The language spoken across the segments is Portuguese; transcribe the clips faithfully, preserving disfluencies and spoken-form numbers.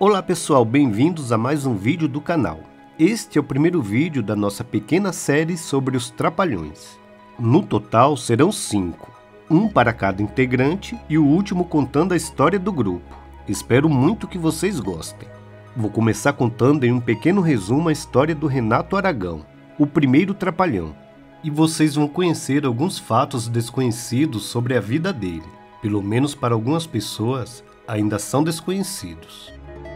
Olá pessoal, bem-vindos a mais um vídeo do canal. Este é o primeiro vídeo da nossa pequena série sobre os Trapalhões. No total serão cinco, um para cada integrante e o último contando a história do grupo. Espero muito que vocês gostem. Vou começar contando em um pequeno resumo a história do Renato Aragão, o primeiro Trapalhão. E vocês vão conhecer alguns fatos desconhecidos sobre a vida dele. Pelo menos para algumas pessoas, ainda são desconhecidos.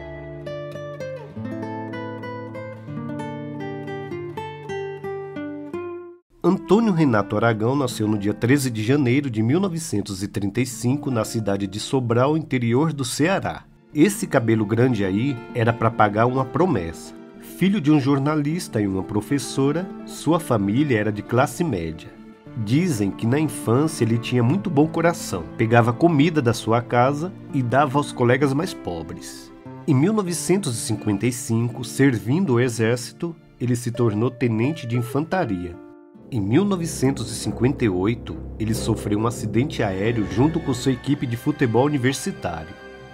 Antônio Renato Aragão nasceu no dia treze de janeiro de mil novecentos e trinta e cinco na cidade de Sobral, interior do Ceará. Esse cabelo grande aí era para pagar uma promessa. Filho de um jornalista e uma professora, sua família era de classe média. Dizem que na infância ele tinha muito bom coração, pegava comida da sua casa e dava aos colegas mais pobres. Em mil novecentos e cinquenta e cinco, servindo o exército, ele se tornou tenente de infantaria. Em mil novecentos e cinquenta e oito, ele sofreu um acidente aéreo junto com sua equipe de futebol universitário.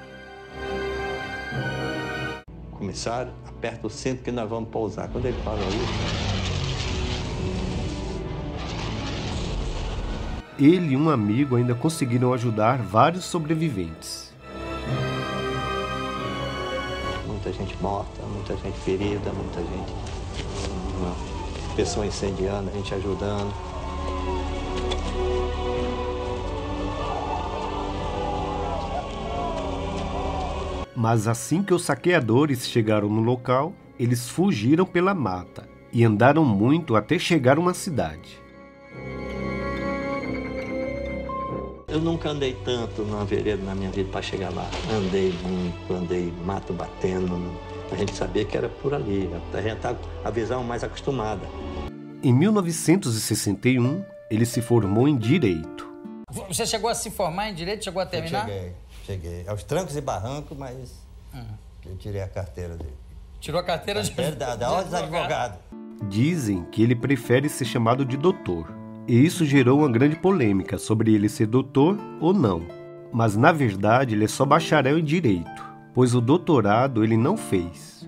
Comissário, aperta o cinto que nós vamos pousar. Quando ele falou isso... Ele e um amigo ainda conseguiram ajudar vários sobreviventes. Muita gente morta, muita gente ferida, muita gente... Uma pessoa incendiando, a gente ajudando. Mas assim que os saqueadores chegaram no local, eles fugiram pela mata e andaram muito até chegar a uma cidade. Eu nunca andei tanto numa vereda na minha vida para chegar lá. Andei muito, andei mato batendo. A gente sabia que era por ali, a gente tá a visão mais acostumada. Em mil novecentos e sessenta e um, ele se formou em Direito. Você chegou a se formar em Direito? Chegou a terminar? Eu cheguei, cheguei. Aos trancos e barrancos, mas Uhum. eu tirei a carteira dele. Tirou a carteira de... Da, da ordem dos advogados. Dizem que ele prefere ser chamado de doutor. E isso gerou uma grande polêmica sobre ele ser doutor ou não. Mas na verdade ele é só bacharel em Direito, pois o doutorado ele não fez.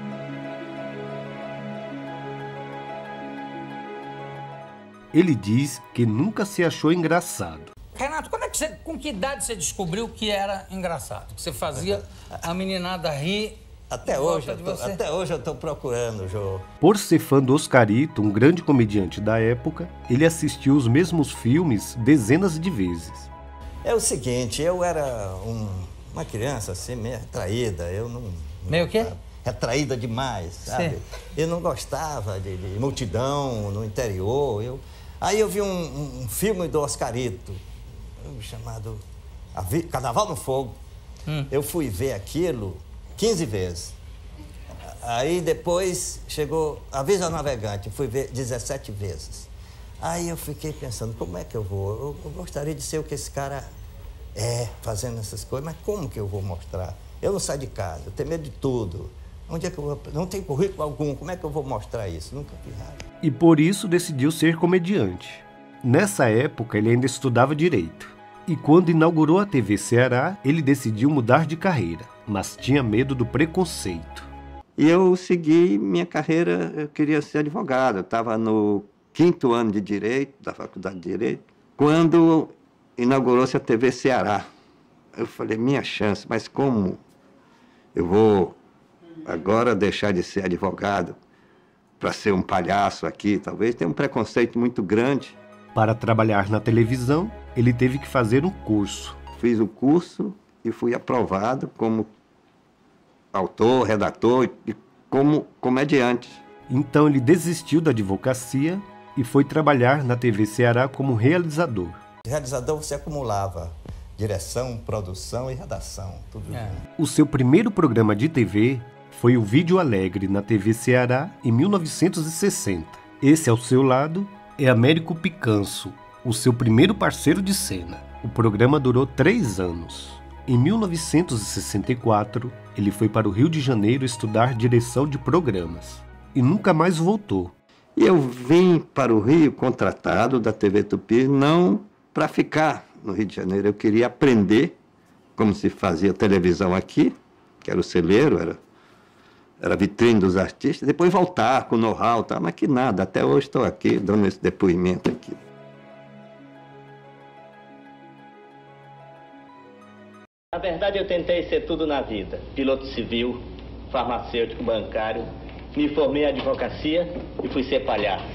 Ele diz que nunca se achou engraçado. Renato, quando é que você, com que idade você descobriu que era engraçado? Que você fazia a meninada rir? Até hoje, eu tô, até hoje eu estou procurando, Jô. Por ser fã do Oscarito, um grande comediante da época, ele assistiu os mesmos filmes dezenas de vezes. É o seguinte, eu era um, uma criança assim, meio retraída, eu não... Meio o quê? Retraída demais, sabe? Sim. Eu não gostava de, de multidão no interior. Eu... Aí eu vi um, um filme do Oscarito, chamado Carnaval no Fogo. Hum. Eu fui ver aquilo quinze vezes. Aí depois chegou Aviso ao Navegante, fui ver dezessete vezes. Aí eu fiquei pensando, como é que eu vou? Eu, eu gostaria de ser o que esse cara é, fazendo essas coisas, mas como que eu vou mostrar? Eu não saio de casa, eu tenho medo de tudo. Onde é que eu vou? Não tenho currículo algum, como é que eu vou mostrar isso? Nunca fiz nada. E por isso decidiu ser comediante. Nessa época ele ainda estudava Direito. E quando inaugurou a T V Ceará, ele decidiu mudar de carreira, mas tinha medo do preconceito. E eu segui minha carreira, eu queria ser advogado. Eu estava no quinto ano de Direito, da Faculdade de Direito, quando inaugurou-se a T V Ceará. Eu falei, minha chance, mas como eu vou agora deixar de ser advogado para ser um palhaço aqui? Talvez tenha um preconceito muito grande. Para trabalhar na televisão, ele teve que fazer um curso. Fiz o curso e fui aprovado como autor, redator e como comediante. Então ele desistiu da advocacia e foi trabalhar na T V Ceará como realizador. Realizador você acumulava direção, produção e redação, tudo é. O seu primeiro programa de T V foi o Vídeo Alegre na T V Ceará em mil novecentos e sessenta. Esse ao seu lado é Américo Picanço, o seu primeiro parceiro de cena. O programa durou três anos. Em mil novecentos e sessenta e quatro, ele foi para o Rio de Janeiro estudar direção de programas. E nunca mais voltou. E eu vim para o Rio contratado da T V Tupi, não para ficar no Rio de Janeiro. Eu queria aprender como se fazia televisão aqui, que era o celeiro, era, era a vitrine dos artistas, depois voltar com know-how, tá? Mas que nada, até hoje estou aqui dando esse depoimento aqui. Na verdade, eu tentei ser tudo na vida. Piloto civil, farmacêutico, bancário. Me formei em advocacia e fui ser palhaço.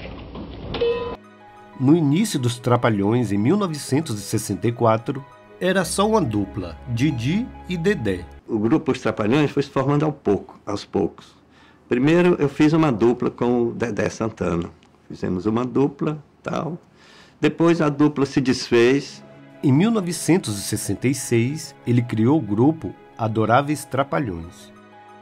No início dos Trapalhões, em mil novecentos e sessenta e quatro, era só uma dupla, Didi e Dedé. O grupo Os Trapalhões foi se formando ao pouco, aos poucos. Primeiro eu fiz uma dupla com o Dedé Santana. Fizemos uma dupla, tal. Depois a dupla se desfez. Em mil novecentos e sessenta e seis, ele criou o grupo Adoráveis Trapalhões.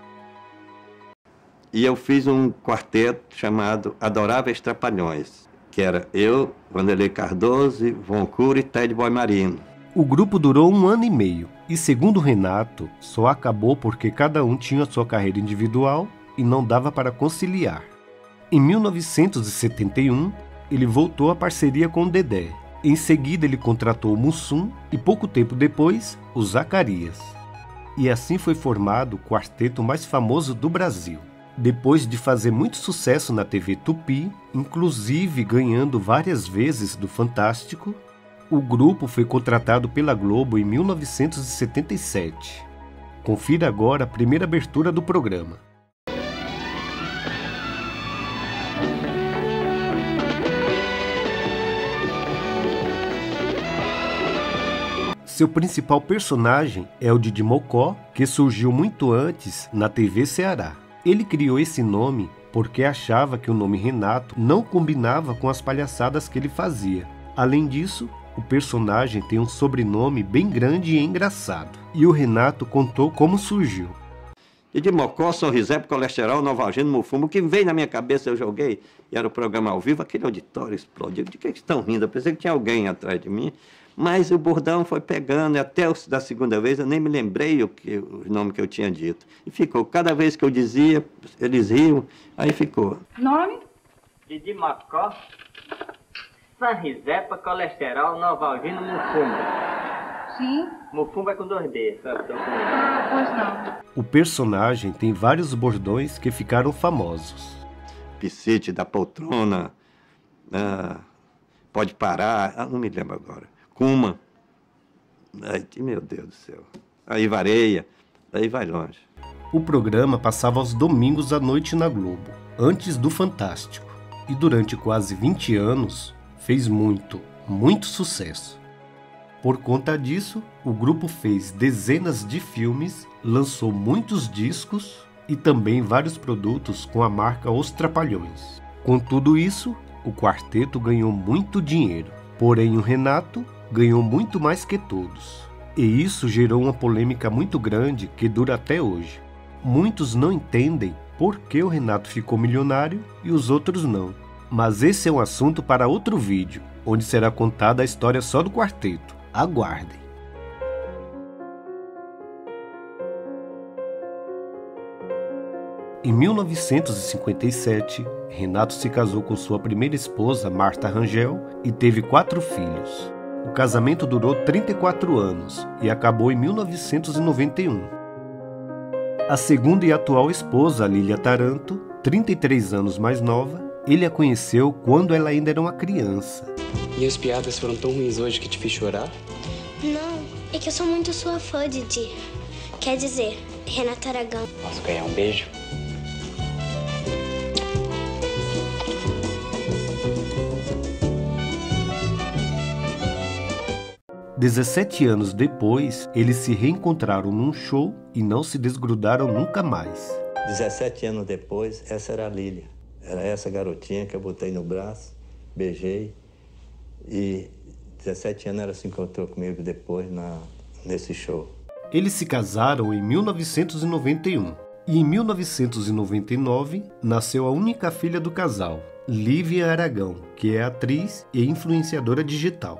E eu fiz um quarteto chamado Adoráveis Trapalhões, que era eu, Vanderlei Cardoso, Von Cura e Ted Boy Marino. O grupo durou um ano e meio e, segundo Renato, só acabou porque cada um tinha sua carreira individual e não dava para conciliar. Em mil novecentos e setenta e um, ele voltou à parceria com o Dedé. Em seguida, ele contratou o Mussum e, pouco tempo depois, o Zacarias. E assim foi formado o quarteto mais famoso do Brasil. Depois de fazer muito sucesso na T V Tupi, inclusive ganhando várias vezes do Fantástico, o grupo foi contratado pela Globo em mil novecentos e setenta e sete. Confira agora a primeira abertura do programa. Seu principal personagem é o Didi Mocó, que surgiu muito antes na T V Ceará. Ele criou esse nome porque achava que o nome Renato não combinava com as palhaçadas que ele fazia. Além disso, o personagem tem um sobrenome bem grande e engraçado. E o Renato contou como surgiu. Didi Mocó, Sorrisepe, Colesterol, Novalgino, Mufumbo, o que veio na minha cabeça eu joguei, e era o programa ao vivo, aquele auditório explodiu. De que estão rindo? Eu pensei que tinha alguém atrás de mim. Mas o bordão foi pegando, e até da segunda vez eu nem me lembrei o, que, o nome que eu tinha dito. E ficou, cada vez que eu dizia, eles riam, aí ficou. Nome? Didi Mocó, Sorrisepa, Colesterol, Novalgino, Mufumbo. Sim. Mufumbo é com dois D, sabe? Ah, pois não. O personagem tem vários bordões que ficaram famosos. Piscite da poltrona, ah, pode parar, ah, não me lembro agora. Kuma, ai, meu Deus do céu, aí vareia, aí vai longe. O programa passava aos domingos à noite na Globo, antes do Fantástico, e durante quase vinte anos fez muito, muito sucesso. Por conta disso, o grupo fez dezenas de filmes, lançou muitos discos e também vários produtos com a marca Os Trapalhões. Com tudo isso, o quarteto ganhou muito dinheiro, porém o Renato ganhou muito mais que todos. E isso gerou uma polêmica muito grande que dura até hoje. Muitos não entendem por que o Renato ficou milionário e os outros não. Mas esse é um assunto para outro vídeo, onde será contada a história só do quarteto. Aguardem! Em mil novecentos e cinquenta e sete, Renato se casou com sua primeira esposa, Marta Rangel, e teve quatro filhos. O casamento durou trinta e quatro anos e acabou em mil novecentos e noventa e um. A segunda e atual esposa, Lília Taranto, trinta e três anos mais nova, ele a conheceu quando ela ainda era uma criança. E as piadas foram tão ruins hoje que te fiz chorar? Não, é que eu sou muito sua fã, Didi. Quer dizer, Renato Aragão. Posso ganhar um beijo? dezessete anos depois, eles se reencontraram num show e não se desgrudaram nunca mais. dezessete anos depois, essa era a Lília. Era essa garotinha que eu botei no braço, beijei. E dezessete anos ela se encontrou comigo depois na, nesse show. Eles se casaram em mil novecentos e noventa e um. E em mil novecentos e noventa e nove, nasceu a única filha do casal, Lívia Aragão, que é atriz e influenciadora digital.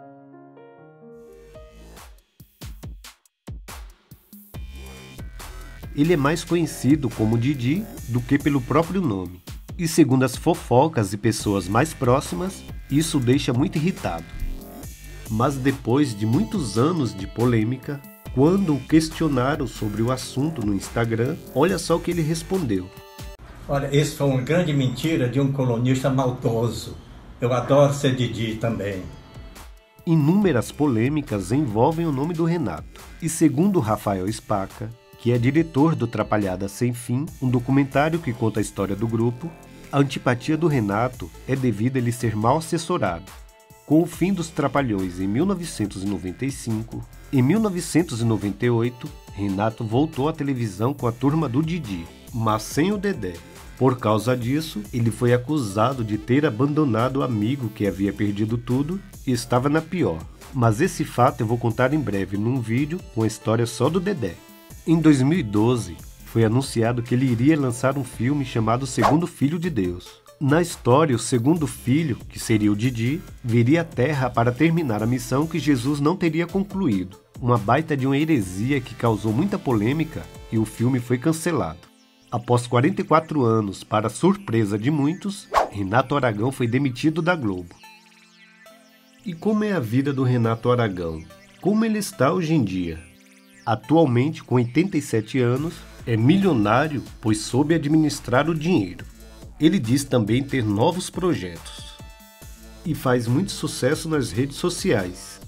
Ele é mais conhecido como Didi do que pelo próprio nome. E segundo as fofocas e pessoas mais próximas, isso o deixa muito irritado. Mas depois de muitos anos de polêmica, Quando o questionaram sobre o assunto no Instagram, olha só o que ele respondeu. Olha, isso foi uma grande mentira de um colunista maldoso. Eu adoro ser Didi também. Inúmeras polêmicas envolvem o nome do Renato. E segundo Rafael Spaca, que é diretor do Trapalhada Sem Fim, um documentário que conta a história do grupo, a antipatia do Renato é devido a ele ser mal assessorado. Com o fim dos Trapalhões em mil novecentos e noventa e cinco, em mil novecentos e noventa e oito, Renato voltou à televisão com a turma do Didi, mas sem o Dedé. Por causa disso, ele foi acusado de ter abandonado o amigo que havia perdido tudo e estava na pior. Mas esse fato eu vou contar em breve num vídeo com a história só do Dedé. Em dois mil e doze, foi anunciado que ele iria lançar um filme chamado Segundo Filho de Deus. Na história, o segundo filho, que seria o Didi, viria à Terra para terminar a missão que Jesus não teria concluído. Uma baita de uma heresia que causou muita polêmica e o filme foi cancelado. Após quarenta e quatro anos, para surpresa de muitos, Renato Aragão foi demitido da Globo. E como é a vida do Renato Aragão? Como ele está hoje em dia? Atualmente, com oitenta e sete anos, é milionário, pois soube administrar o dinheiro. Ele diz também ter novos projetos. E faz muito sucesso nas redes sociais.